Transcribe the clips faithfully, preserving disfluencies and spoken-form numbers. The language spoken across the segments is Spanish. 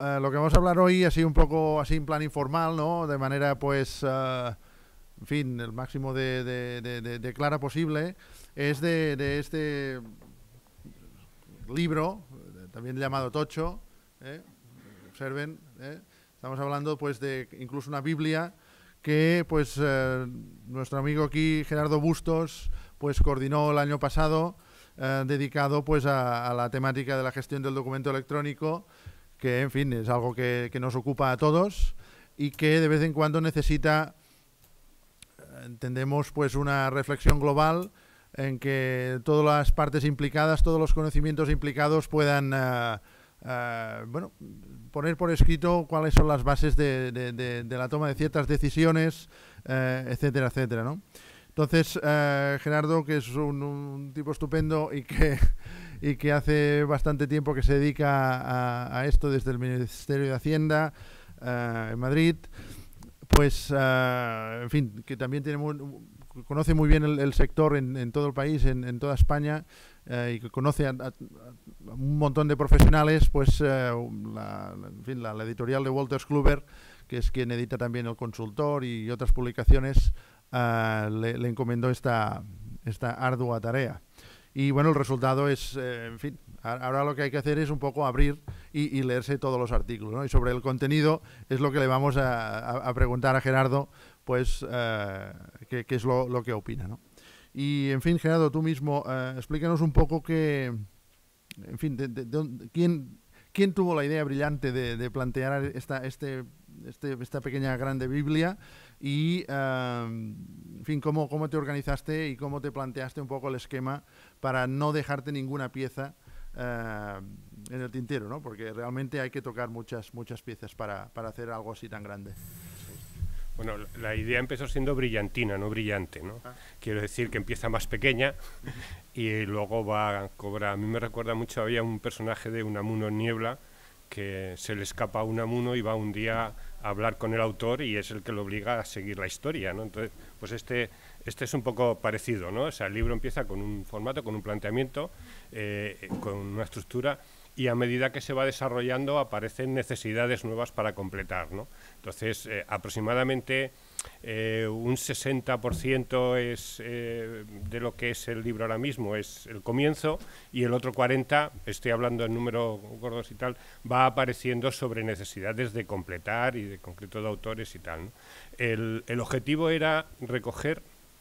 uh, lo que vamos a hablar hoy así un poco así en plan informal, ¿no? De manera pues, uh, en fin, el máximo de, de, de, de, de clara posible, es de, de este libro, también llamado Tocho, ¿eh? Observen, ¿eh? Estamos hablando pues de incluso una Biblia que pues eh, nuestro amigo aquí Gerardo Bustos pues coordinó el año pasado, eh, dedicado pues a, a la temática de la gestión del documento electrónico, que en fin es algo que, que nos ocupa a todos y que de vez en cuando necesita, entendemos, pues una reflexión global en que todas las partes implicadas, todos los conocimientos implicados puedan uh, uh, bueno, poner por escrito cuáles son las bases de, de, de, de la toma de ciertas decisiones, uh, etcétera, etcétera, ¿no? Entonces, uh, Gerardo, que es un, un tipo estupendo y que, y que hace bastante tiempo que se dedica a, a esto desde el Ministerio de Hacienda uh, en Madrid, pues, uh, en fin, que también tiene muy, conoce muy bien el, el sector en, en todo el país, en, en toda España, eh, y que conoce a, a, a un montón de profesionales, pues eh, la, la, en fin, la, la editorial de Wolters Kluwer, que es quien edita también El Consultor y otras publicaciones, uh, le, le encomendó esta, esta ardua tarea. Y bueno, el resultado es, eh, en fin, ahora lo que hay que hacer es un poco abrir y, y leerse todos los artículos, ¿no? Y sobre el contenido es lo que le vamos a, a, a preguntar a Gerardo, pues, uh, qué, qué es lo, lo que opina, ¿no? Y, en fin, Gerardo, tú mismo, uh, explícanos un poco que, en fin, de, de, de, ¿quién, quién tuvo la idea brillante de, de plantear esta, este, este, esta pequeña grande Biblia y, uh, en fin, cómo, cómo te organizaste y cómo te planteaste un poco el esquema para no dejarte ninguna pieza uh, en el tintero, ¿no? Porque realmente hay que tocar muchas, muchas piezas para, para hacer algo así tan grande. Bueno, la idea empezó siendo brillantina, no brillante, ¿no? Ah. Quiero decir que empieza más pequeña y luego va a cobrar. A mí me recuerda mucho, había un personaje de Unamuno en Niebla que se le escapa a Unamuno y va un día a hablar con el autor y es el que lo obliga a seguir la historia, ¿no? Entonces, pues este, este es un poco parecido, ¿no? O sea, el libro empieza con un formato, con un planteamiento, eh, con una estructura, y a medida que se va desarrollando aparecen necesidades nuevas para completar, ¿no? Entonces, eh, aproximadamente eh, un sesenta por ciento es, eh, de lo que es el libro ahora mismo es el comienzo, y el otro cuarenta por ciento, estoy hablando en números gordos y tal, va apareciendo sobre necesidades de completar y de concreto de autores y tal, ¿no? El, el objetivo era recoger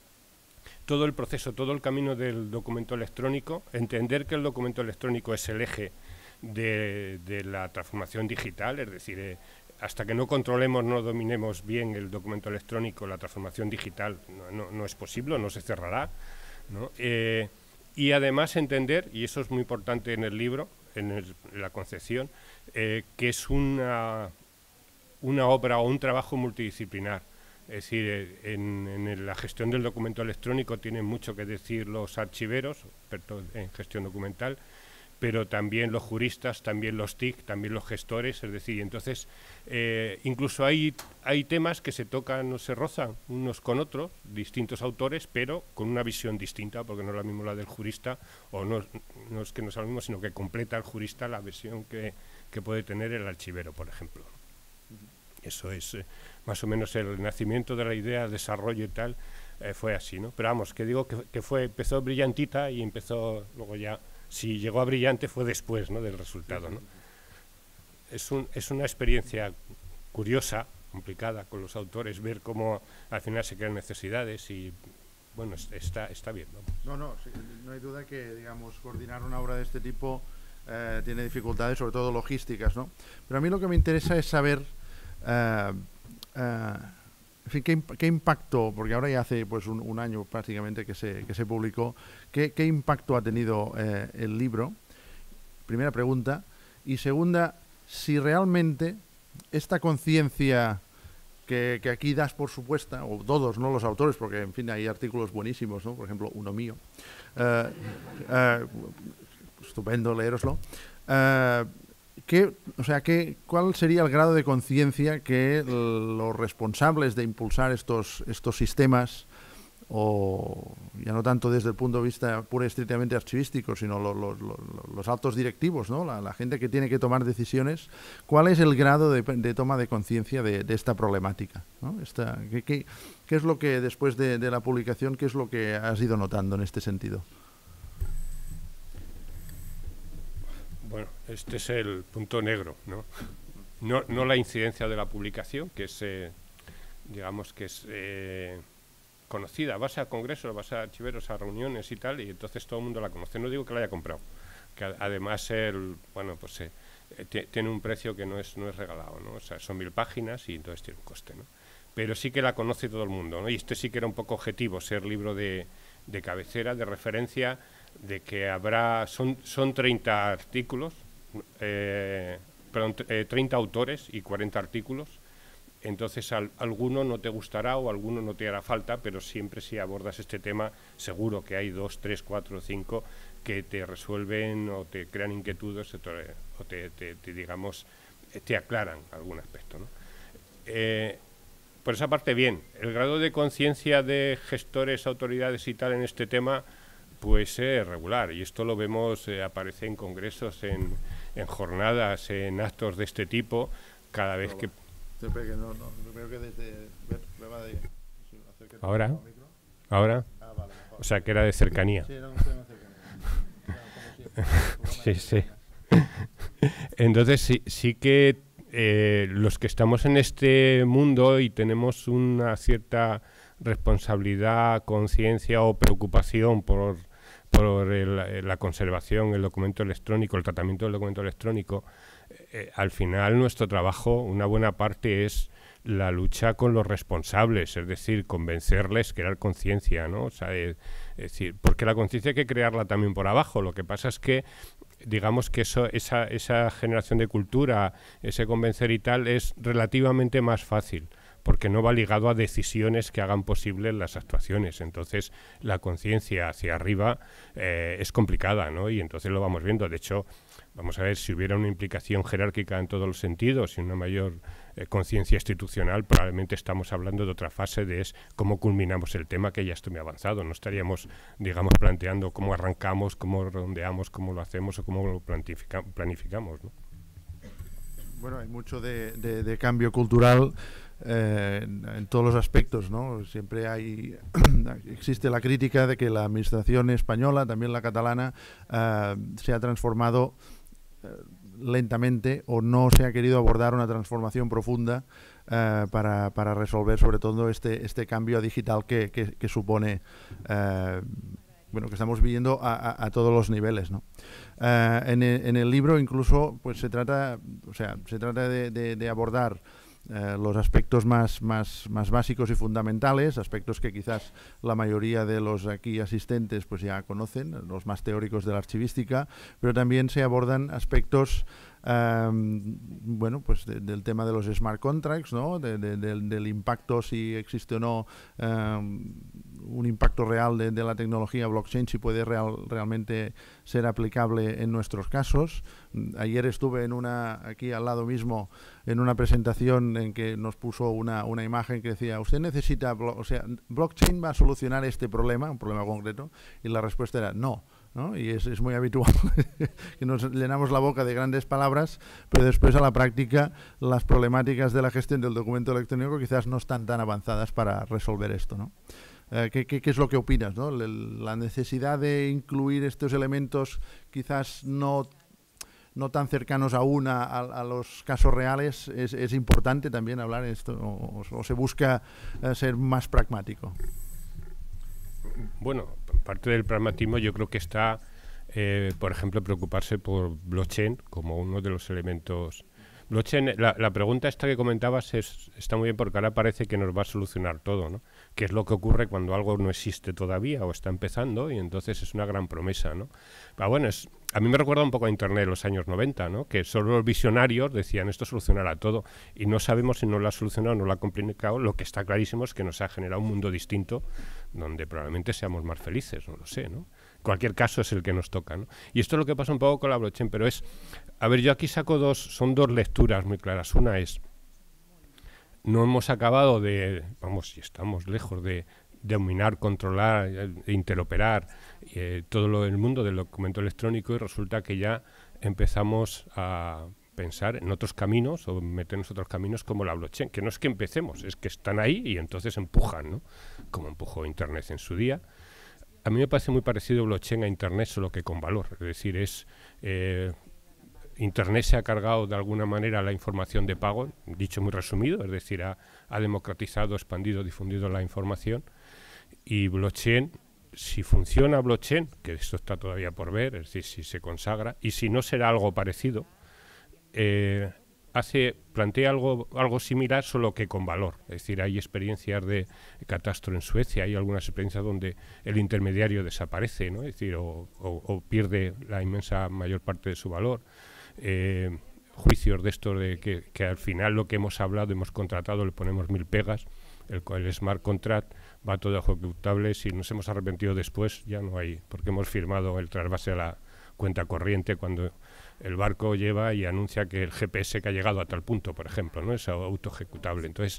todo el proceso, todo el camino del documento electrónico, entender que el documento electrónico es el eje de, de la transformación digital, es decir, eh, hasta que no controlemos, no dominemos bien el documento electrónico, la transformación digital no, no, no es posible, no se cerrará, ¿no? Eh, y además entender, y eso es muy importante en el libro, en, el, en la concepción, eh, que es una, una obra o un trabajo multidisciplinar. Es decir, en, en la gestión del documento electrónico tienen mucho que decir los archiveros, expertos en gestión documental, pero también los juristas, también los T I C, también los gestores, es decir, entonces eh, incluso hay, hay temas que se tocan o se rozan unos con otros, distintos autores, pero con una visión distinta, porque no es la misma la del jurista, o no, no es que no sea lo mismo, sino que completa el jurista la visión que, que puede tener el archivero, por ejemplo. Eso es eh, más o menos el nacimiento de la idea, desarrollo y tal, eh, fue así, ¿no? Pero vamos, que digo que, que fue, empezó brillantita y empezó luego ya. Si llegó a brillante fue después, ¿no?, del resultado, ¿no? Es, un, es una experiencia curiosa, complicada con los autores, ver cómo al final se crean necesidades y, bueno, está, está bien, ¿no? No, no, sí, no hay duda que, digamos, coordinar una obra de este tipo eh, tiene dificultades, sobre todo logísticas, ¿no? Pero a mí lo que me interesa es saber, uh, uh, en fin, ¿qué, qué impacto, porque ahora ya hace pues un, un año prácticamente que se, que se publicó, ¿qué, qué impacto ha tenido eh, el libro? Primera pregunta. Y segunda, si realmente esta conciencia que, que aquí das por supuesta, o todos, no los autores, porque en fin hay artículos buenísimos, ¿no? Por ejemplo, uno mío, uh, uh, estupendo leeroslo, uh, ¿Qué, o sea, qué, ¿cuál sería el grado de conciencia que los responsables de impulsar estos, estos sistemas o ya no tanto desde el punto de vista pura y estrictamente archivístico, sino lo, lo, lo, los altos directivos, ¿no? La, la gente que tiene que tomar decisiones, ¿cuál es el grado de, de toma de conciencia de, de esta problemática, ¿no? Esta, ¿qué, qué, ¿Qué es lo que, después de, de la publicación, qué es lo que has ido notando en este sentido? Bueno, este es el punto negro, ¿no? No, no la incidencia de la publicación, que es, eh, digamos que es eh, conocida, vas a congresos, vas a archiveros, a reuniones y tal, y entonces todo el mundo la conoce. No digo que la haya comprado, que a, además el, bueno, pues eh, tiene un precio que no es, no es regalado, ¿no? O sea, son mil páginas y entonces tiene un coste, ¿no? Pero sí que la conoce todo el mundo, ¿no? Y este sí que era un poco objetivo, ser libro de, de cabecera, de referencia, de que habrá, son, son treinta artículos, eh, perdón, eh, treinta autores y cuarenta artículos, entonces al, alguno no te gustará o alguno no te hará falta, pero siempre si abordas este tema, seguro que hay dos, tres, cuatro, cinco que te resuelven o te crean inquietudes o te, o te, te, te digamos, te aclaran algún aspecto, ¿no? Eh, por esa parte, bien, el grado de conciencia de gestores, autoridades y tal en este tema, pues es regular, y esto lo vemos, eh, aparece en congresos, en, en jornadas, en actos de este tipo, cada vez que... Siempre que no, no, creo que desde... ¿Ahora? ¿Ahora? Ah, vale, mejor. O sea, que era de cercanía. Sí, era un tema de cercanía. Sí, sí. Entonces, sí, sí que eh, los que estamos en este mundo y tenemos una cierta responsabilidad, conciencia o preocupación por... por el, la conservación, el documento electrónico, el tratamiento del documento electrónico, eh, al final nuestro trabajo, una buena parte es la lucha con los responsables, es decir, convencerles, crear conciencia, ¿no? O sea, es, es decir, porque la conciencia hay que crearla también por abajo. Lo que pasa es que, digamos que eso, esa, esa generación de cultura, ese convencer y tal, es relativamente más fácil, porque no va ligado a decisiones que hagan posibles las actuaciones. Entonces, la conciencia hacia arriba eh, es complicada, ¿no? Y entonces lo vamos viendo. De hecho, vamos a ver, si hubiera una implicación jerárquica en todos los sentidos y una mayor eh, conciencia institucional, probablemente estamos hablando de otra fase de es cómo culminamos el tema, que ya estoy muy avanzado. No estaríamos, digamos, planteando cómo arrancamos, cómo redondeamos, cómo lo hacemos o cómo lo planifica, planificamos, ¿no? Bueno, hay mucho de, de, de cambio cultural eh, en, en todos los aspectos, ¿no? Siempre hay existe la crítica de que la administración española, también la catalana, eh, se ha transformado eh, lentamente o no se ha querido abordar una transformación profunda eh, para, para resolver sobre todo este, este cambio digital que, que, que supone eh, bueno, que estamos viviendo a, a, a todos los niveles, ¿no? Uh, en, el, en el libro incluso pues se trata, o sea, se trata de, de, de abordar uh, los aspectos más, más, más básicos y fundamentales, aspectos que quizás la mayoría de los aquí asistentes pues ya conocen, los más teóricos de la archivística, pero también se abordan aspectos Um, bueno, pues de, del tema de los smart contracts, ¿no? De, de, de, del impacto, si existe o no um, un impacto real de, de la tecnología blockchain, si puede real, realmente ser aplicable en nuestros casos. Ayer estuve en una, aquí al lado mismo, en una presentación en que nos puso una, una imagen que decía, usted necesita, o sea, blockchain va a solucionar este problema, un problema concreto, y la respuesta era no. ¿No? Y es, es muy habitual que nos llenamos la boca de grandes palabras, pero después a la práctica las problemáticas de la gestión del documento electrónico quizás no están tan avanzadas para resolver esto, ¿no? Eh, ¿qué, qué, ¿Qué es lo que opinas, ¿no? La necesidad de incluir estos elementos quizás no, no tan cercanos aún a, a, a los casos reales, es, es importante también hablar de esto, o, o se busca eh, ser más pragmático. Bueno, parte del pragmatismo yo creo que está, eh, por ejemplo, preocuparse por blockchain como uno de los elementos. Blockchain, la, la pregunta esta que comentabas es, está muy bien porque ahora parece que nos va a solucionar todo, ¿no? Que es lo que ocurre cuando algo no existe todavía o está empezando y entonces es una gran promesa, ¿no? Pero bueno, es, a mí me recuerda un poco a Internet en los años noventa, ¿no? Que solo los visionarios decían esto solucionará todo y no sabemos si no lo ha solucionado o no lo ha complicado. Lo que está clarísimo es que nos ha generado un mundo distinto donde probablemente seamos más felices, no lo sé, ¿no? Cualquier caso es el que nos toca, ¿no? Y esto es lo que pasa un poco con la blockchain, pero es, a ver, yo aquí saco dos, son dos lecturas muy claras. Una es, no hemos acabado de, vamos, si estamos lejos de dominar, controlar, e interoperar eh, todo lo, el mundo del documento electrónico, y resulta que ya empezamos a pensar en otros caminos o meternos en otros caminos como la blockchain, que no es que empecemos, es que están ahí y entonces empujan, ¿no? Como empujó Internet en su día. A mí me parece muy parecido blockchain a Internet, solo que con valor, es decir, es... Eh, Internet se ha cargado de alguna manera la información de pago, dicho muy resumido, es decir, ha, ha democratizado, expandido, difundido la información, y blockchain, si funciona blockchain, que esto está todavía por ver, es decir, si se consagra, y si no será algo parecido, eh, hace, plantea algo, algo similar, solo que con valor. Es decir, hay experiencias de catastro en Suecia, hay algunas experiencias donde el intermediario desaparece, ¿no? Es decir, o, o, o pierde la inmensa mayor parte de su valor. Eh, juicios de estos de que, que al final lo que hemos hablado, hemos contratado, le ponemos mil pegas, el, el smart contract va todo ejecutable, si nos hemos arrepentido después ya no hay, porque hemos firmado el trasvase a la cuenta corriente cuando el barco lleva y anuncia que el G P S que ha llegado a tal punto, por ejemplo, ¿no? Es auto ejecutable. Entonces,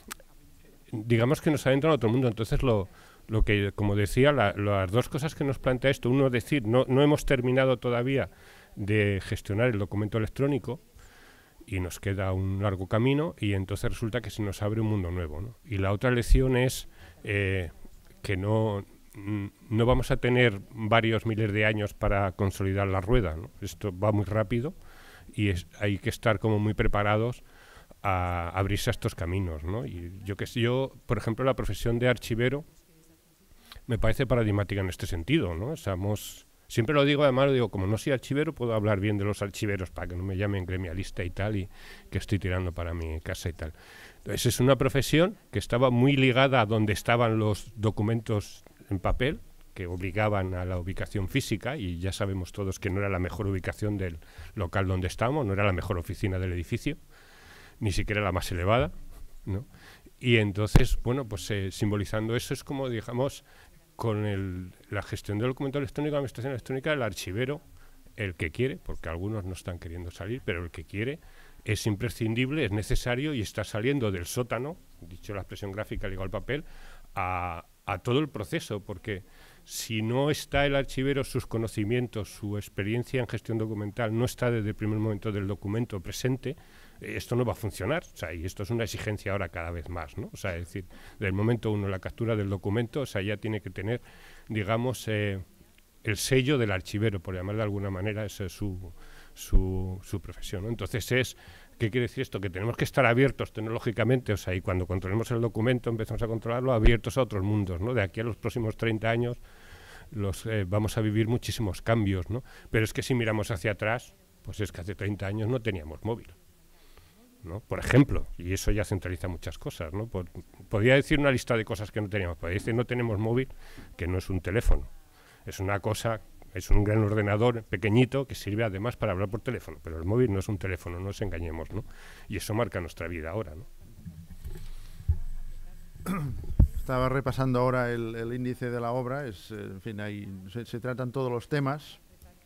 digamos que nos adentra en otro mundo. Entonces, lo, lo que, como decía, la, las dos cosas que nos plantea esto, uno, decir, no, no hemos terminado todavía de gestionar el documento electrónico y nos queda un largo camino, y entonces resulta que se nos abre un mundo nuevo, ¿no? Y la otra lección es eh, que no, no vamos a tener varios miles de años para consolidar la rueda, ¿no? Esto va muy rápido y es, hay que estar como muy preparados a abrirse a estos caminos, ¿no? Y yo que sé, yo, por ejemplo, la profesión de archivero me parece paradigmática en este sentido, ¿no? Estamos... Siempre lo digo, además lo digo, como no soy archivero, puedo hablar bien de los archiveros para que no me llamen gremialista y tal, y que estoy tirando para mi casa y tal. Entonces es una profesión que estaba muy ligada a donde estaban los documentos en papel, que obligaban a la ubicación física, y ya sabemos todos que no era la mejor ubicación del local donde estábamos, no era la mejor oficina del edificio, ni siquiera la más elevada, ¿no? Y entonces, bueno, pues eh, simbolizando eso es como, digamos, con el, la gestión del documento electrónico, la administración electrónica, el archivero, el que quiere, porque algunos no están queriendo salir, pero el que quiere es imprescindible, es necesario y está saliendo del sótano, dicho la expresión gráfica ligado al papel, a, a todo el proceso, porque si no está el archivero, sus conocimientos, su experiencia en gestión documental, no está desde el primer momento del documento presente, esto no va a funcionar, o sea, y esto es una exigencia ahora cada vez más, ¿no? O sea, es decir, del momento uno, la captura del documento, o sea, ya tiene que tener, digamos, eh, el sello del archivero, por llamar de alguna manera, esa es su, su, su profesión, ¿no? Entonces es, ¿qué quiere decir esto? Que tenemos que estar abiertos tecnológicamente, o sea, y cuando controlemos el documento, empezamos a controlarlo, abiertos a otros mundos, ¿no? De aquí a los próximos treinta años los, eh, vamos a vivir muchísimos cambios, ¿no? Pero es que si miramos hacia atrás, pues es que hace treinta años no teníamos móvil, ¿no? Por ejemplo, y eso ya centraliza muchas cosas, ¿no? Por, podría decir una lista de cosas que no teníamos, podría decir no tenemos móvil, que no es un teléfono, es una cosa, es un gran ordenador pequeñito que sirve además para hablar por teléfono, pero el móvil no es un teléfono, no nos engañemos, ¿no? Y eso marca nuestra vida ahora, ¿no? Estaba repasando ahora el, el índice de la obra, es, en fin, ahí se, se tratan todos los temas.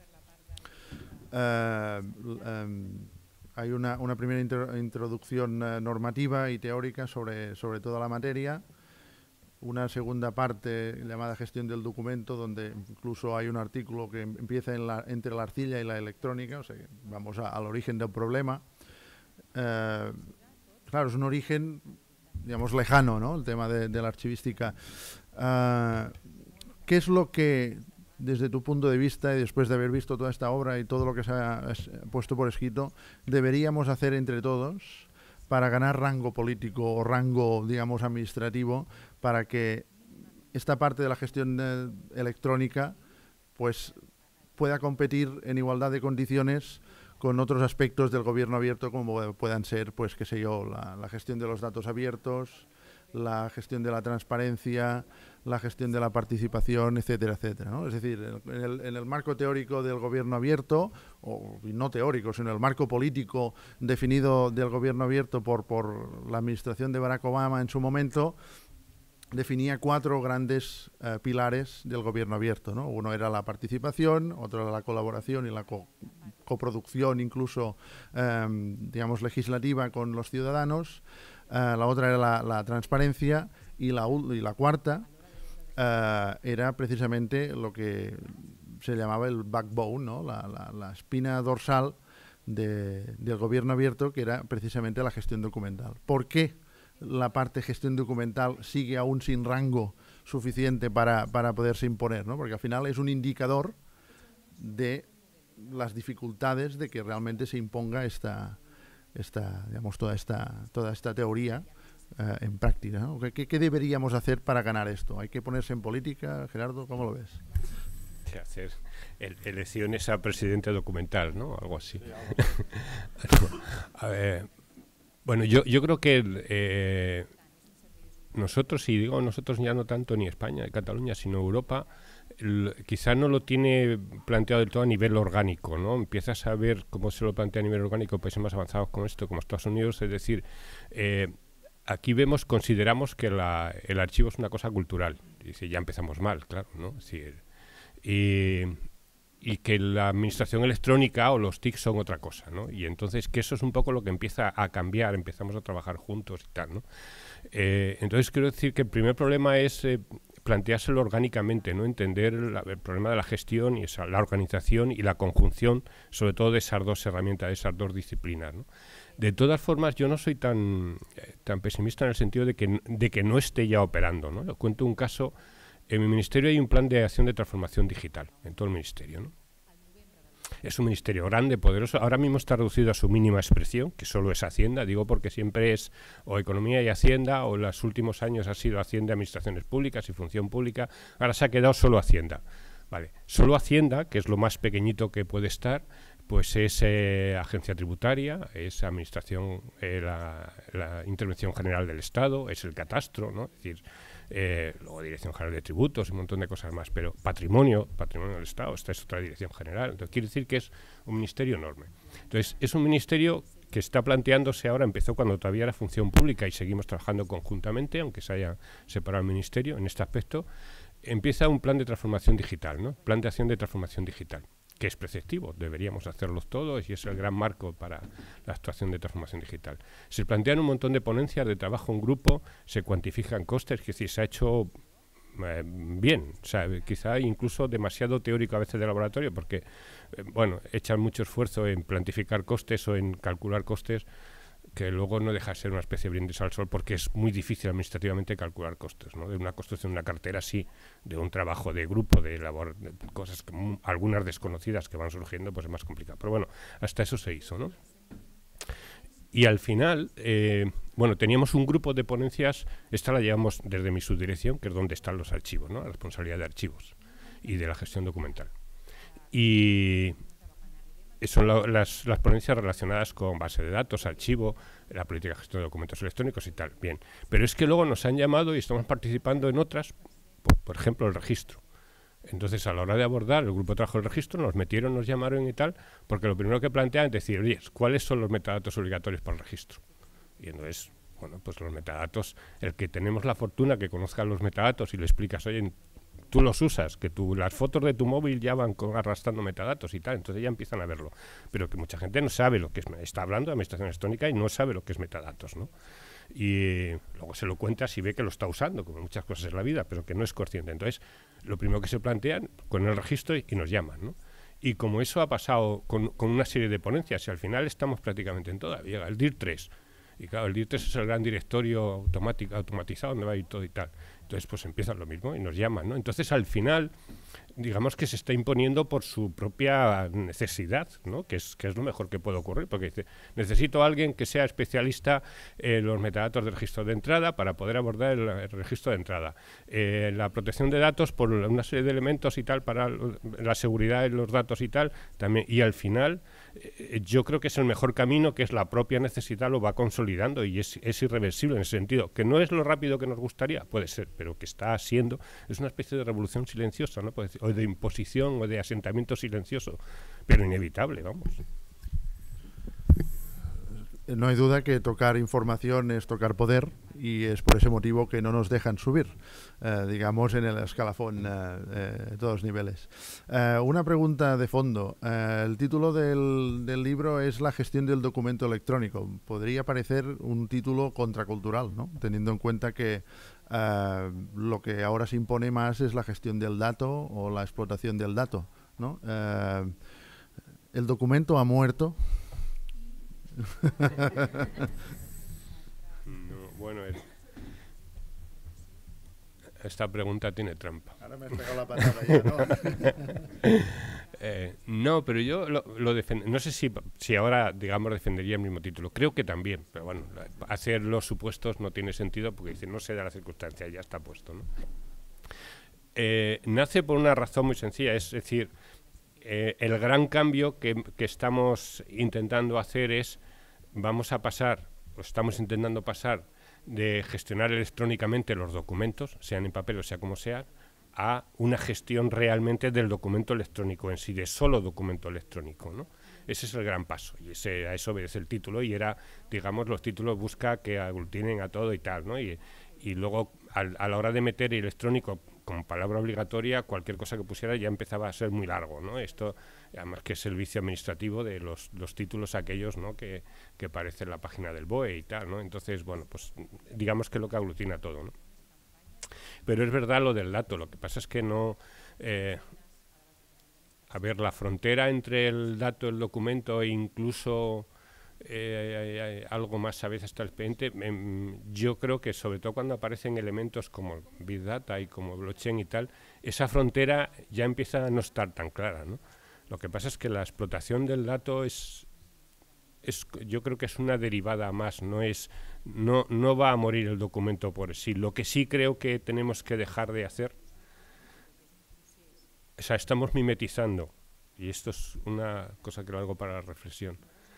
Uh, um, Hay una, una primera intro, introducción uh, normativa y teórica sobre, sobre toda la materia, una segunda parte llamada gestión del documento, donde incluso hay un artículo que empieza en la, entre la arcilla y la electrónica, o sea, que vamos a, al origen del problema. Uh, claro, es un origen, digamos, lejano, ¿no? El tema de, de la archivística. Uh, ¿Qué es lo que, desde tu punto de vista y después de haber visto toda esta obra y todo lo que se ha puesto por escrito, deberíamos hacer entre todos para ganar rango político o rango, digamos, administrativo, para que esta parte de la gestión eh, electrónica pues pueda competir en igualdad de condiciones con otros aspectos del gobierno abierto, como puedan ser, pues, qué sé yo, la, la gestión de los datos abiertos, la gestión de la transparencia, la gestión de la participación, etcétera, etcétera, ¿no? Es decir, en el, en el marco teórico del gobierno abierto, o no teórico, sino el marco político definido del gobierno abierto por, por la administración de Barack Obama en su momento, definía cuatro grandes eh, pilares del gobierno abierto, ¿no? Uno era la participación, otro era la colaboración y la co coproducción, incluso, eh, digamos, legislativa con los ciudadanos. Uh, la otra era la, la transparencia y la, y la cuarta eh, era precisamente lo que se llamaba el backbone, ¿no? la, la, la espina dorsal de, del gobierno abierto, que era precisamente la gestión documental. ¿Por qué la parte gestión documental sigue aún sin rango suficiente para, para poderse imponer, ¿no? Porque al final es un indicador de las dificultades de que realmente se imponga esta, esta digamos, toda esta, toda esta teoría eh, en práctica, ¿no? ¿Qué, ¿Qué deberíamos hacer para ganar esto? ¿Hay que ponerse en política, Gerardo? ¿Cómo lo ves? Hacer el, elecciones a presidente documental, ¿no? Algo así. A ver, bueno, yo, yo creo que eh, nosotros, y digo nosotros ya no tanto ni España, ni Cataluña, sino Europa, el, quizá no lo tiene planteado del todo a nivel orgánico, ¿no? Empiezas a ver cómo se lo plantea a nivel orgánico países más avanzados como esto, como Estados Unidos, es decir, eh, aquí vemos, consideramos que la, el archivo es una cosa cultural. Y si ya empezamos mal, claro, ¿no? Es decir, y, y que la administración electrónica o los T I C son otra cosa, ¿no? Y entonces que eso es un poco lo que empieza a cambiar, empezamos a trabajar juntos y tal, ¿no? Eh, entonces quiero decir que el primer problema es eh, planteárselo orgánicamente, ¿no? Entender la, el problema de la gestión y esa, la organización y la conjunción, sobre todo de esas dos herramientas, de esas dos disciplinas, ¿no? De todas formas, yo no soy tan, eh, tan pesimista en el sentido de que, de que no esté ya operando, ¿no? Les cuento un caso. En mi ministerio hay un plan de acción de transformación digital, en todo el ministerio, ¿no? Es un ministerio grande, poderoso. Ahora mismo está reducido a su mínima expresión, que solo es Hacienda, digo porque siempre es o Economía y Hacienda, o en los últimos años ha sido Hacienda, Administraciones Públicas y Función Pública. Ahora se ha quedado solo Hacienda. Vale, solo Hacienda, que es lo más pequeñito que puede estar, pues es eh, Agencia Tributaria, es Administración, eh, la, la Intervención General del Estado, es el Catastro, ¿no? Es decir, Eh, luego Dirección General de Tributos y un montón de cosas más, pero patrimonio, patrimonio del Estado, esta es otra dirección general. Entonces quiere decir que es un ministerio enorme. Entonces es un ministerio que está planteándose ahora, empezó cuando todavía era función pública y seguimos trabajando conjuntamente, aunque se haya separado el ministerio en este aspecto, empieza un plan de transformación digital, ¿no? Plan de acción de transformación digital, que es preceptivo, deberíamos hacerlos todos y es el gran marco para la actuación de transformación digital. Se plantean un montón de ponencias de trabajo en grupo, se cuantifican costes, es decir, se ha hecho eh, bien, o sea, quizá incluso demasiado teórico a veces de laboratorio, porque, eh, bueno, echan mucho esfuerzo en plantificar costes o en calcular costes, que luego no deja de ser una especie de brindis al sol, porque es muy difícil administrativamente calcular costes, ¿no? De una construcción de una cartera sí, de un trabajo de grupo, de labor, de cosas que m algunas desconocidas que van surgiendo, pues es más complicado. Pero bueno, hasta eso se hizo, ¿no? Y al final, eh, bueno, teníamos un grupo de ponencias, esta la llevamos desde mi subdirección, que es donde están los archivos, ¿no? La responsabilidad de archivos y de la gestión documental. Y son la, las, las ponencias relacionadas con base de datos, archivo, la política de gestión de documentos electrónicos y tal. Bien, pero es que luego nos han llamado y estamos participando en otras, por, por ejemplo, el registro. Entonces, a la hora de abordar el grupo de trabajo del registro, nos metieron, nos llamaron y tal, porque lo primero que plantean es decir, oye, ¿cuáles son los metadatos obligatorios para el registro? Y entonces, bueno, pues los metadatos, el que tenemos la fortuna que conozca los metadatos y le explicas, oye, tú los usas, que tú, las fotos de tu móvil ya van con, arrastrando metadatos y tal, entonces ya empiezan a verlo. Pero que mucha gente no sabe lo que es, está hablando de administración electrónica y no sabe lo que es metadatos, ¿no? Y luego se lo cuentas y ve que lo está usando, como muchas cosas en la vida, pero que no es consciente. Entonces, lo primero que se plantean con el registro y, y nos llaman, ¿no? Y como eso ha pasado con, con una serie de ponencias, y al final estamos prácticamente en todas, llega el D I R tres. Y claro, el D I R tres es el gran directorio automático, automatizado donde va y todo y tal. Entonces, pues empiezan lo mismo y nos llaman, ¿no? Entonces, al final, digamos que se está imponiendo por su propia necesidad, ¿no? Que es, que es lo mejor que puede ocurrir, porque dice, necesito a alguien que sea especialista en los metadatos del registro de entrada para poder abordar el, el registro de entrada. Eh, la protección de datos por una serie de elementos y tal, para la seguridad de los datos y tal, también. Y al final, eh, yo creo que es el mejor camino, que es la propia necesidad, lo va consolidando y es, es irreversible en ese sentido. Que no es lo rápido que nos gustaría, puede ser, pero que está siendo, es una especie de revolución silenciosa, ¿no? Puede decir, o de imposición o de asentamiento silencioso, pero inevitable, vamos. No hay duda que tocar información es tocar poder y es por ese motivo que no nos dejan subir, eh, digamos, en el escalafón eh, eh, de todos los niveles. Eh, una pregunta de fondo. Eh, el título del, del libro es La gestión del documento electrónico. Podría parecer un título contracultural, ¿no? Teniendo en cuenta que Uh, lo que ahora se impone más es la gestión del dato o la explotación del dato, ¿no? Uh, el documento ha muerto. No, bueno, el, esta pregunta tiene trampa. Ahora me has pegado la patada ya, ¿no? eh, no, pero yo lo, lo defend- no sé si, si ahora, digamos, defendería el mismo título. Creo que también, pero bueno, hacer los supuestos no tiene sentido porque dice, no se da la circunstancia, ya está puesto, ¿no? Eh, nace por una razón muy sencilla, es decir, eh, el gran cambio que, que estamos intentando hacer es, vamos a pasar, o estamos intentando pasar, de gestionar electrónicamente los documentos, sean en papel o sea como sea, a una gestión realmente del documento electrónico en sí, de solo documento electrónico, ¿no? Ese es el gran paso, y ese, a eso obedece el título, y era, digamos, los títulos busca que aglutinen a todo y tal, ¿no? Y, y luego, al, a la hora de meter electrónico como palabra obligatoria, cualquier cosa que pusiera ya empezaba a ser muy largo, ¿no? Esto, además que es servicio administrativo de los, los títulos aquellos, ¿no? que, que aparece en la página del B O E y tal, ¿no? Entonces, bueno, pues digamos que es lo que aglutina todo, ¿no? Pero es verdad lo del dato, lo que pasa es que no... Eh, a ver, la frontera entre el dato, el documento e incluso... Eh, hay, hay algo más a veces hasta el expediente, eh, yo creo que sobre todo cuando aparecen elementos como Big Data y como blockchain y tal, esa frontera ya empieza a no estar tan clara, ¿no? Lo que pasa es que la explotación del dato es, es yo creo que es una derivada más, no es no, no va a morir el documento por sí. Lo que sí creo que tenemos que dejar de hacer, o sea, estamos mimetizando, y esto es una cosa que lo hago para la reflexión.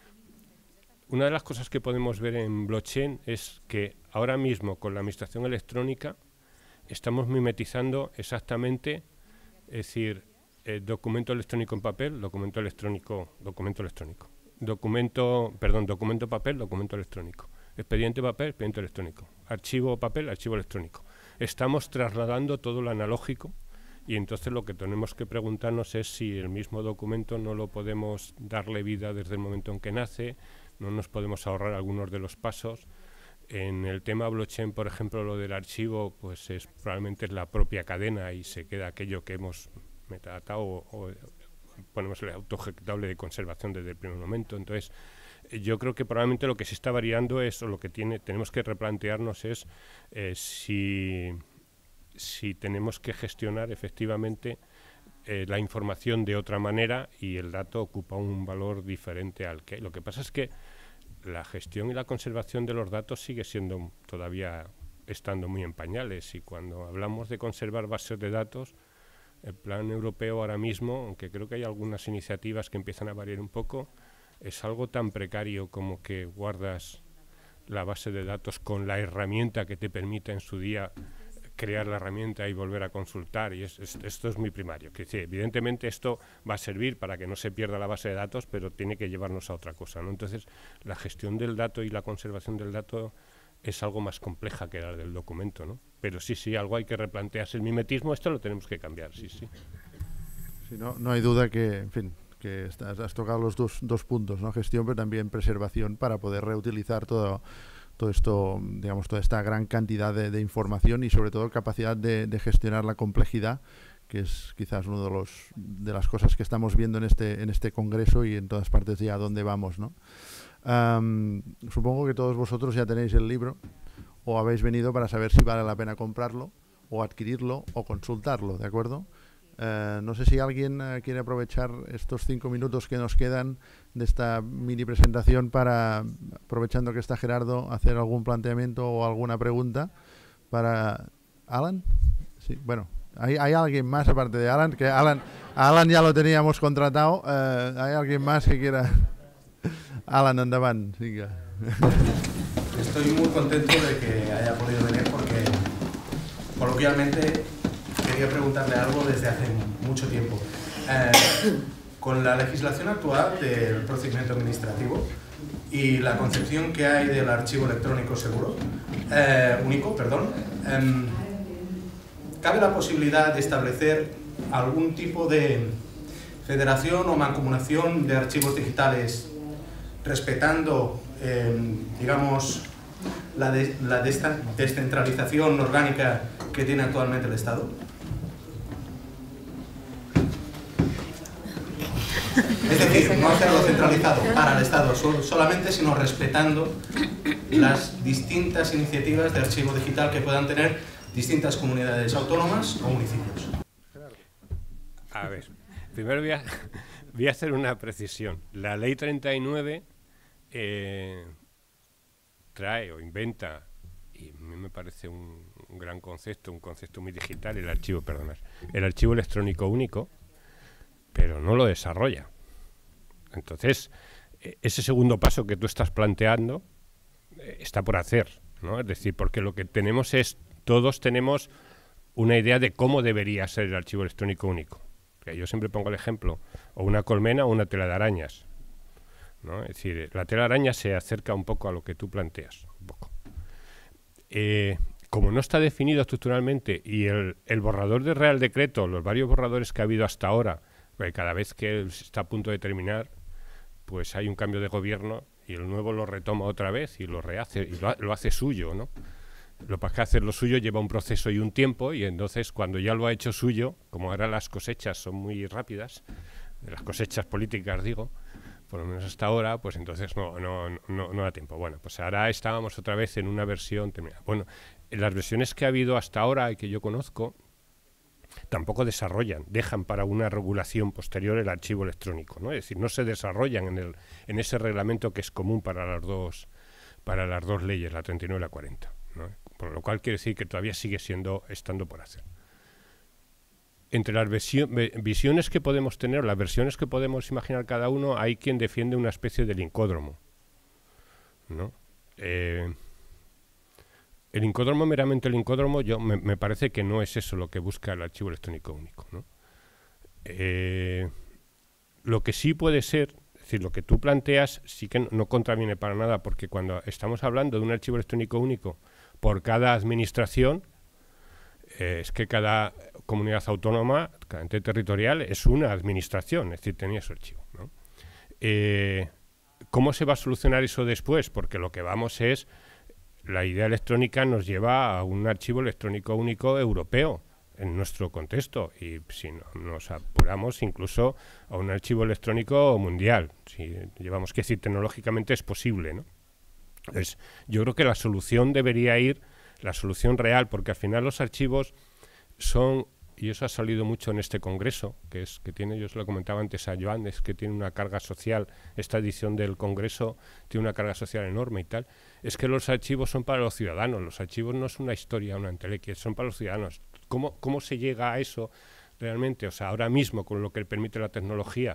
Una de las cosas que podemos ver en blockchain es que ahora mismo con la administración electrónica estamos mimetizando exactamente, es decir, eh, documento electrónico en papel, documento electrónico, documento electrónico, documento, perdón, documento papel, documento electrónico, expediente papel, expediente electrónico, archivo papel, archivo electrónico. Estamos trasladando todo lo analógico y entonces lo que tenemos que preguntarnos es si el mismo documento no lo podemos darle vida desde el momento en que nace, no nos podemos ahorrar algunos de los pasos. En el tema blockchain, por ejemplo, lo del archivo, pues es probablemente es la propia cadena y se queda aquello que hemos metadatado o, o ponemos el auto ejecutable de conservación desde el primer momento. Entonces, yo creo que probablemente lo que se está variando es, o lo que tiene, tenemos que replantearnos es eh, si, si tenemos que gestionar efectivamente Eh, la información de otra manera y el dato ocupa un valor diferente al que... Lo que pasa es que la gestión y la conservación de los datos sigue siendo todavía estando muy en pañales, y cuando hablamos de conservar bases de datos, el plan europeo ahora mismo, aunque creo que hay algunas iniciativas que empiezan a variar un poco, es algo tan precario como que guardas la base de datos con la herramienta que te permita en su día crear la herramienta y volver a consultar, y es, es, esto es muy primario. Que, sí, evidentemente esto va a servir para que no se pierda la base de datos, pero tiene que llevarnos a otra cosa, ¿no? Entonces, la gestión del dato y la conservación del dato es algo más compleja que la del documento, ¿no? Pero sí, sí, algo hay que replantearse. El mimetismo, esto lo tenemos que cambiar, sí, sí. Sí, no, no hay duda que, en fin, que estás, has tocado los dos, dos puntos, ¿no? Gestión, pero también preservación para poder reutilizar todo... todo esto, digamos, toda esta gran cantidad de, de información y sobre todo capacidad de, de gestionar la complejidad, que es quizás uno de los de las cosas que estamos viendo en este en este congreso y en todas partes ya a dónde vamos, ¿no? Um, supongo que todos vosotros ya tenéis el libro o habéis venido para saber si vale la pena comprarlo o adquirirlo o consultarlo, ¿de acuerdo? Uh, no sé si alguien uh, quiere aprovechar estos cinco minutos que nos quedan de esta mini presentación para, aprovechando que está Gerardo, hacer algún planteamiento o alguna pregunta para Alan. Sí, bueno, hay, hay alguien más aparte de Alan, que Alan, Alan ya lo teníamos contratado. Uh, ¿Hay alguien más que quiera? Alan, endavant, siga. Estoy muy contento de que haya podido venir porque coloquialmente quería preguntarle algo desde hace mucho tiempo. Eh, con la legislación actual del procedimiento administrativo y la concepción que hay del archivo electrónico seguro, eh, único, perdón, eh, ¿cabe la posibilidad de establecer algún tipo de federación o mancomunación de archivos digitales respetando, eh, digamos, la, de, la descentralización orgánica que tiene actualmente el Estado? Es decir, no hacerlo centralizado para el Estado solamente, sino respetando las distintas iniciativas de archivo digital que puedan tener distintas comunidades autónomas o municipios. A ver, primero voy a, voy a hacer una precisión. La ley treinta y nueve eh, trae o inventa, y a mí me parece un, un gran concepto, un concepto muy digital, el archivo, perdonad, el archivo electrónico único, pero no lo desarrolla. Entonces, ese segundo paso que tú estás planteando eh, está por hacer, ¿no? Es decir, porque lo que tenemos es, todos tenemos una idea de cómo debería ser el archivo electrónico único. Que yo siempre pongo el ejemplo, o una colmena o una tela de arañas, ¿no? Es decir, la tela de arañas se acerca un poco a lo que tú planteas, un poco. Eh, como no está definido estructuralmente y el, el borrador de Real Decreto, los varios borradores que ha habido hasta ahora, porque cada vez que se está a punto de terminar, pues hay un cambio de gobierno y el nuevo lo retoma otra vez y lo rehace y lo, lo hace suyo, ¿no? Lo que pasa es que hacer lo suyo lleva un proceso y un tiempo, y entonces cuando ya lo ha hecho suyo, como ahora las cosechas son muy rápidas, las cosechas políticas digo, por lo menos hasta ahora, pues entonces no, no, no, no da tiempo. Bueno, pues ahora estábamos otra vez en una versión terminada. Bueno, en las versiones que ha habido hasta ahora y que yo conozco, tampoco desarrollan, dejan para una regulación posterior el archivo electrónico, ¿no? Es decir, no se desarrollan en, el, en ese reglamento que es común para las dos, para las dos leyes, la treinta y nueve y la cuarenta, ¿no? Por lo cual quiere decir que todavía sigue siendo, estando por hacer. Entre las visiones que podemos tener, las versiones que podemos imaginar cada uno, hay quien defiende una especie de lincódromo, ¿no? Eh, el lincódromo, meramente el lincódromo, yo me, me parece que no es eso lo que busca el archivo electrónico único, ¿no? Eh, lo que sí puede ser, es decir, lo que tú planteas sí que no, no contraviene para nada, porque cuando estamos hablando de un archivo electrónico único por cada administración, eh, es que cada comunidad autónoma, cada ente territorial es una administración, es decir, tenía su archivo, ¿no? Eh, ¿Cómo se va a solucionar eso después? Porque lo que vamos es, la idea electrónica nos lleva a un archivo electrónico único europeo en nuestro contexto, y si no, nos apuramos incluso a un archivo electrónico mundial, si llevamos que decir tecnológicamente es posible, ¿no? Entonces, yo creo que la solución debería ir, la solución real, porque al final los archivos son, y eso ha salido mucho en este congreso, que es que tiene, yo os lo comentaba antes a Joan, es que tiene una carga social, esta edición del congreso tiene una carga social enorme y tal, es que los archivos son para los ciudadanos, los archivos no es una historia, una entelequia, son para los ciudadanos. ¿Cómo, cómo se llega a eso realmente? O sea, ahora mismo con lo que permite la tecnología,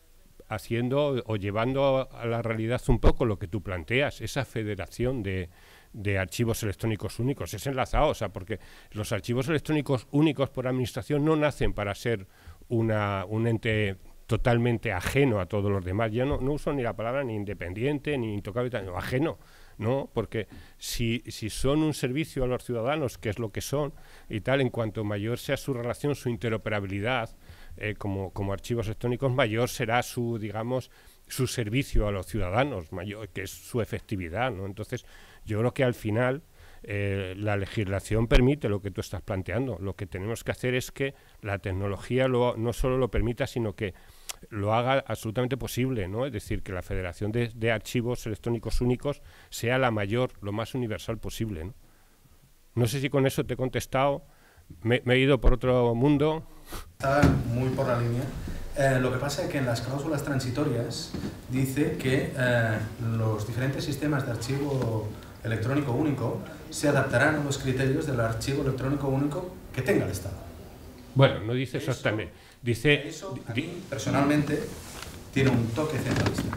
haciendo o llevando a la realidad un poco lo que tú planteas, esa federación de, de archivos electrónicos únicos, es enlazado, o sea, porque los archivos electrónicos únicos por administración no nacen para ser una, un ente totalmente ajeno a todos los demás. Yo no, no uso ni la palabra ni independiente, ni intocable, no, ajeno, ¿no? Porque si, si son un servicio a los ciudadanos, que es lo que son, y tal, en cuanto mayor sea su relación, su interoperabilidad, eh, como, como archivos electrónicos, mayor será su, digamos, su servicio a los ciudadanos, mayor, que es su efectividad, ¿no? Entonces, yo creo que al final eh, la legislación permite lo que tú estás planteando. Lo que tenemos que hacer es que la tecnología lo, no solo lo permita, sino que lo haga absolutamente posible, ¿no? Es decir, que la federación de, de archivos electrónicos únicos sea la mayor, lo más universal posible, ¿no? No sé si con eso te he contestado, me, me he ido por otro mundo. Está muy por la línea. Eh, lo que pasa es que en las cláusulas transitorias dice que eh, los diferentes sistemas de archivo electrónico único se adaptarán a los criterios del archivo electrónico único que tenga el Estado. Bueno, no dice eso, eso también. Dice, eso a mí, personalmente, tiene un toque centralista.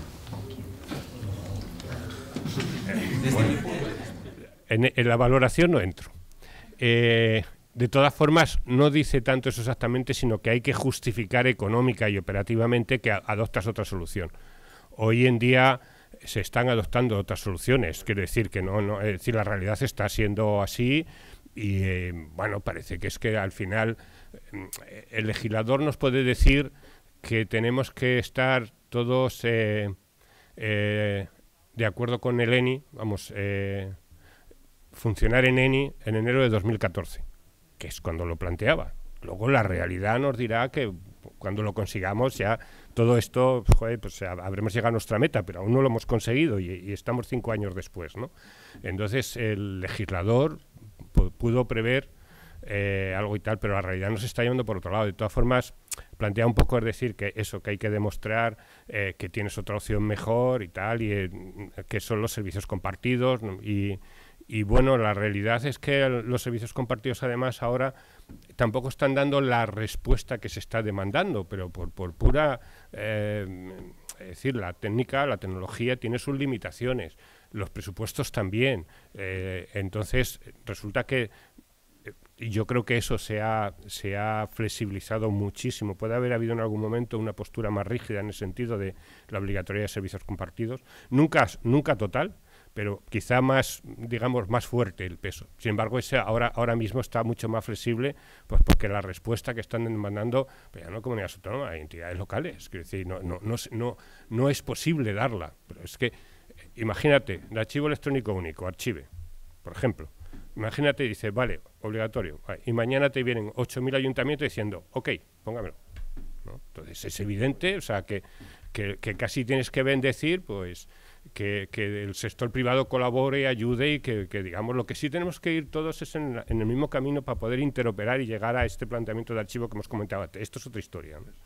Desde bueno, mi punto de vista. En, en la valoración no entro. Eh, de todas formas, no dice tanto eso exactamente, sino que hay que justificar económica y operativamente que a, adoptas otra solución. Hoy en día se están adoptando otras soluciones, quiero decir que no, no, es decir, la realidad está siendo así y, eh, bueno, parece que es que al final eh, el legislador nos puede decir que tenemos que estar todos eh, eh, de acuerdo con el E N I, vamos, eh, funcionar en ENI en enero de dos mil catorce, que es cuando lo planteaba. Luego la realidad nos dirá que cuando lo consigamos ya todo esto, joder, pues habremos llegado a nuestra meta, pero aún no lo hemos conseguido y, y estamos cinco años después, ¿no? Entonces el legislador pudo prever eh, algo y tal, pero la realidad nos está llevando por otro lado. De todas formas, plantea un poco, es decir, que eso, que hay que demostrar eh, que tienes otra opción mejor y tal, y eh, que son los servicios compartidos, ¿no? y, y bueno, la realidad es que los servicios compartidos además ahora tampoco están dando la respuesta que se está demandando, pero por, por pura, eh, es decir, la técnica, la tecnología tiene sus limitaciones, los presupuestos también, eh, entonces resulta que y yo creo que eso se ha, se ha flexibilizado muchísimo. Puede haber habido en algún momento una postura más rígida en el sentido de la obligatoriedad de servicios compartidos. Nunca, nunca total, pero quizá más, digamos, más fuerte el peso. Sin embargo, ese ahora, ahora mismo está mucho más flexible, pues porque la respuesta que están demandando, pues ya no comunidades autónomas, hay entidades locales. Quiero decir, no, no, no, no, no es posible darla. Pero es que, imagínate, el archivo electrónico único, Archive, por ejemplo. Imagínate y dices, vale, obligatorio, vale, y mañana te vienen ocho mil ayuntamientos diciendo, ok, póngamelo, ¿no? Entonces es evidente, o sea, que, que, que casi tienes que bendecir, pues, que, que el sector privado colabore, ayude y que, que, digamos, lo que sí tenemos que ir todos es en, en el mismo camino para poder interoperar y llegar a este planteamiento de archivo que hemos comentado antes. Esto es otra historia, ¿no?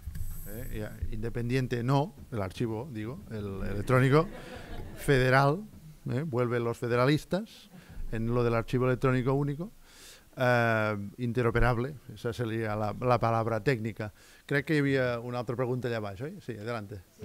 Eh, independiente no, el archivo, digo, el electrónico, federal, eh, vuelven los federalistas, en lo del archivo electrónico único, eh, interoperable, esa sería la, la palabra técnica. Crec que hi havia una altra pregunta allà baix, oi? Sí, adelante. Sí.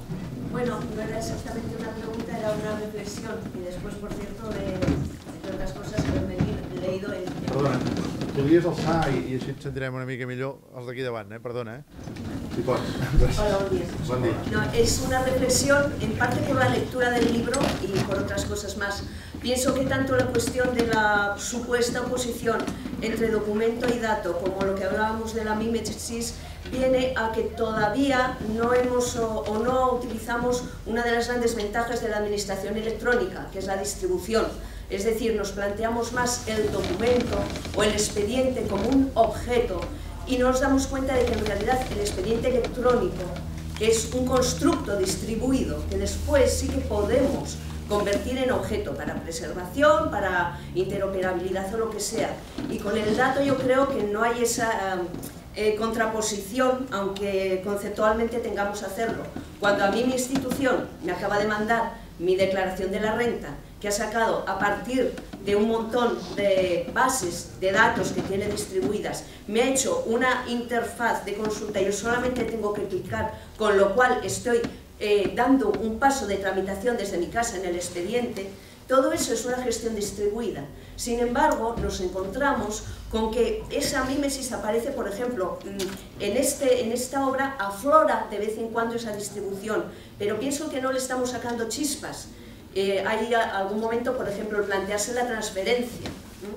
Bueno, no era exactamente una pregunta, era una reflexión, y después, por cierto, de, de otras cosas que he leído en... Perdona, podries alçar i, i així et sentirem una mica millor els d'aquí davant, eh? Perdona, eh? Si pots. Hola, buen día. Buen día. No, es una reflexión, en parte por la lectura del libro y por otras cosas más. Pienso que tanto la cuestión de la supuesta oposición entre documento y dato, como lo que hablábamos de la mimesis, viene a que todavía no hemos o, o no utilizamos una de las grandes ventajas de la administración electrónica, que es la distribución. Es decir, nos planteamos más el documento o el expediente como un objeto y nos damos cuenta de que en realidad el expediente electrónico es un constructo distribuido que después sí que podemos convertir en objeto para preservación, para interoperabilidad o lo que sea. Y con el dato yo creo que no hay esa eh, contraposición, aunque conceptualmente tengamos que hacerlo. Cuando a mí mi institución me acaba de mandar mi declaración de la renta, que ha sacado a partir de un montón de bases de datos que tiene distribuidas, me ha hecho una interfaz de consulta, yo solamente tengo que clicar, con lo cual estoy eh, dando un paso de tramitación desde mi casa en el expediente. Todo eso es una gestión distribuida. Sin embargo, nos encontramos con que esa mímesis aparece, por ejemplo, en, este, en esta obra aflora de vez en cuando esa distribución, pero pienso que no le estamos sacando chispas. Eh, hay algún momento, por ejemplo, el plantearse la transferencia.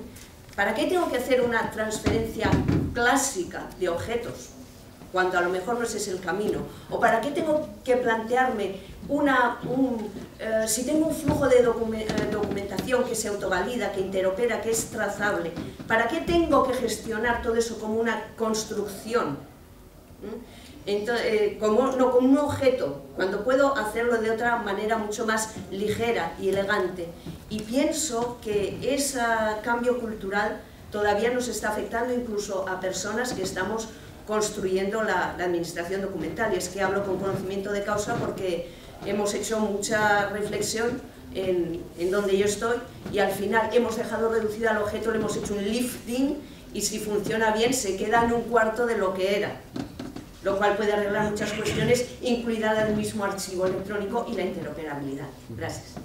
¿Para qué tengo que hacer una transferencia clásica de objetos, cuando a lo mejor no ese es el camino? ¿O para qué tengo que plantearme una, un, eh, si tengo un flujo de document, eh, documentación que se autovalida, que interopera, que es trazable, ¿para qué tengo que gestionar todo eso como una construcción? ¿Mm? Entonces, eh, como, no como un objeto, cuando puedo hacerlo de otra manera mucho más ligera y elegante. Y pienso que ese cambio cultural todavía nos está afectando incluso a personas que estamos construyendo la, la administración documental. Y es que hablo con conocimiento de causa porque hemos hecho mucha reflexión en, en donde yo estoy y al final hemos dejado reducido al objeto, le hemos hecho un lifting y si funciona bien se queda en un cuarto de lo que era, lo cual puede arreglar muchas cuestiones, incluida el mismo archivo electrónico y la interoperabilidad. Gracias.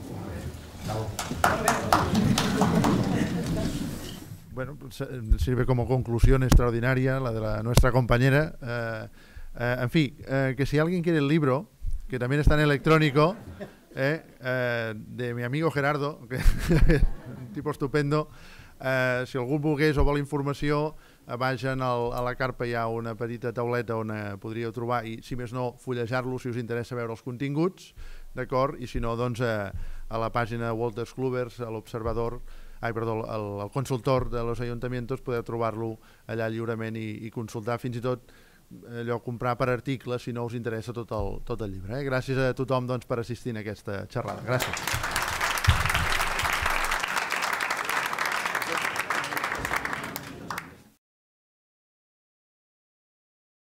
Bueno, sirve como conclusión extraordinaria la de la, nuestra compañera. Eh, eh, en fin, eh, que si alguien quiere el libro, que también está en electrónico, eh, eh, de mi amigo Gerardo, que un tipo estupendo, eh, si algú volgués o vol informació, eh, vagin al, a la carpa, hi ha una petita tauleta on eh, podríeu trobar, i si més no, fullejar-lo si us interessa veure els continguts, d'acord? I si no, doncs eh, a la pàgina de Wolters Kluwer, a l'Observador, ai, perdó, el, el consultor de los ayuntamientos, poder trobar-lo allà lliurement i, i consultar, fins i tot allò, comprar per article si no us interessa tot el, tot el llibre. Eh? Gràcies a tothom doncs, per assistir a aquesta xerrada. Gràcies.